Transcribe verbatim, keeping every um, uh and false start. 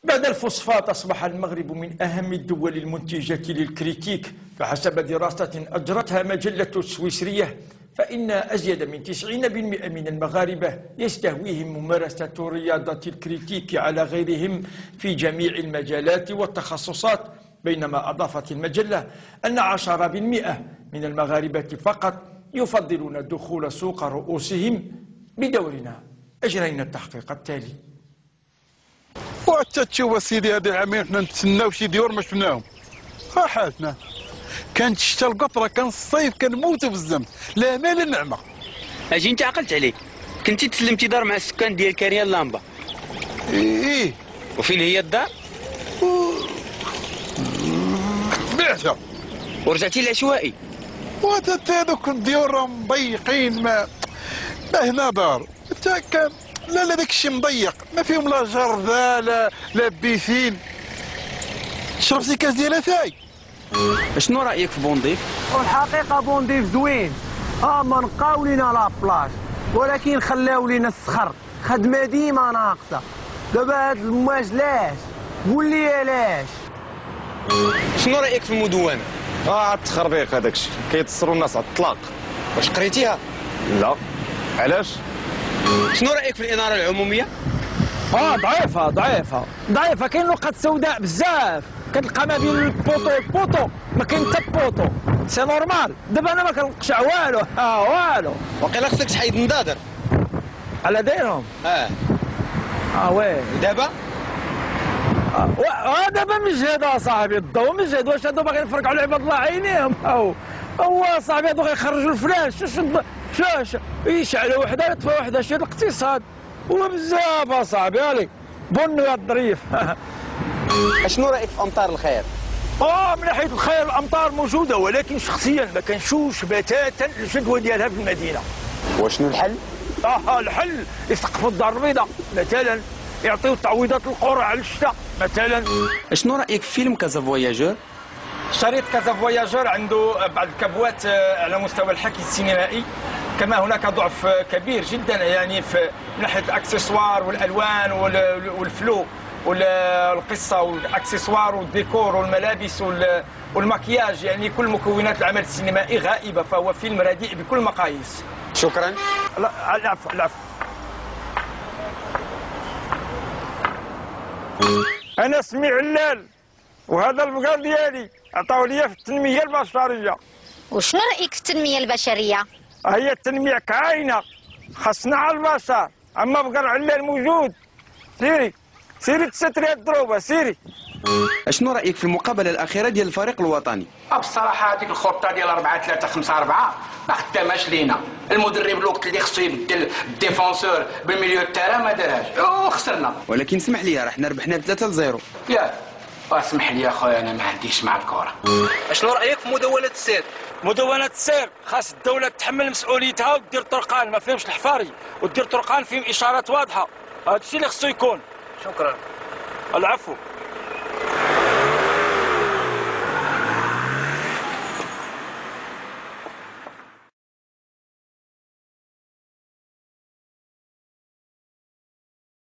بعد الفوسفات أصبح المغرب من أهم الدول المنتجة للكريتيك، فحسب دراسة أجرتها مجلة السويسرية فإن أزيد من تسعين بالمئة من المغاربة يستهويهم ممارسة رياضة الكريتيك على غيرهم في جميع المجالات والتخصصات، بينما أضافت المجلة أن عشرة بالمئة من المغاربة فقط يفضلون دخول سوق رؤوسهم. بدورنا أجرينا التحقيق التالي. وحتى تشوف سيدي هذه العامين حنا نتسناو شي ديور ما شفناهم. ها حالتنا كانت الشتا القطره، كان الصيف كنموتوا بالزمت، لا مال النعمه. اجي انت عقلت عليك، كنتي تسلمتي دار مع السكان ديال كاريان لامبا. ايه وفين هي الدار؟ و... بعتها ورجعتي للعشوائي. وتا هذوك الديور راهم مضيقين، ما ما هنا دار حتى كان لا لا داك الشيء مضيق، ما فيهم لا جرده لا لا بيسين. شربتي كاس ديال اتاي؟ شنو رايك في بونديف؟ والحقيقه بونديف زوين، ها ما نقاو لينا لابلاج ولكن خلاو لينا الصخر، خدمه ديما ناقصه. دابا هاد المواج لاش؟ قول لي علاش؟ شنو رايك في المدونه؟ اه التخربيق هذاك الشيء كيتصروا الناس على الطلاق. واش قريتيها؟ لا. علاش؟ شنو رايك في الاناره العموميه؟ اه ضعيفه ضعيفه ضعيفه، كاين نقط سوداء بزاف، كتلقى ما بين البوطو والبوطو ما كاين حتى بوطو، سي نورمال. دابا انا ما كنقشع والو، ها والو. وقيلا خصك تحيد الندادر على دايرهم. اه اه وي دابا اه دابا مجهد اصاحبي، الضو مجهد. واش هادو باغيين يفرقعوا على عباد الله عينيهم؟ هو هو صاحبي هادو غيخرجوا الفلاش. شوف شوف يشعلوا وحده يطفوا وحده، شي الاقتصاد هو بزاف اصاحبي. هالي بنوا يا الظريف. شنو رايك في امطار الخير؟ اه من ناحيه الخير الامطار موجوده، ولكن شخصيا ما كنشوفش بتاتا الجدوى ديالها في المدينه. وشنو الحل؟ اه الحل يسقفوا الدار البيضاء مثلا، يعطيو تعويضات القرى على الشتاء مثلا. شنو رايك في فيلم كازا فواياجور؟ شريط كازا فواياجور عنده بعض الكبوات على مستوى الحكي السينمائي، كما هناك ضعف كبير جدا يعني في ناحيه الاكسسوار والالوان والفلو والقصه والاكسسوار والديكور والملابس والمكياج، يعني كل مكونات العمل السينمائي غائبه، فهو فيلم رديء بكل المقاييس. شكرا. لا العفو العفو. انا اسمي علال، وهذا المقال ديالي عطاو لي في التنميه البشريه. وشنو رايك في التنميه البشريه؟ هي التنميه كاينه، خاصنا على البشر، اما بقر علال موجود. سيري سيري تستري الضروبه سيري. شنو رايك في المقابله الاخيره ديال الفريق الوطني؟ بصراحه هذيك الخطه ديال أربعة ثلاثة خمسة أربعة ما خداماش لينا. المدرب الوقت اللي خصو يبدل الديفونسور بالميليو التيران ما دارهاش وخسرنا. ولكن سمح لي راه حنا ربحنا بثلاثة لزيرو. ياك اسمح لي اخويا انا ما عنديش مع الكره. شنو رايك في مدونه السير؟ مدونة السير خاص الدولة تتحمل مسؤوليتها ودير طرقان ما فيهمش الحفاري، ودير طرقان فيهم إشارات واضحة. هذا الشيء اللي خصو يكون. شكرا. العفو.